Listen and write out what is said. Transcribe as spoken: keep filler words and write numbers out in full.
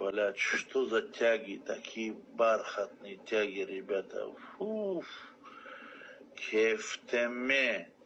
Блядь, что за тяги, такие бархатные тяги, ребята. Фуф. Кефтеме.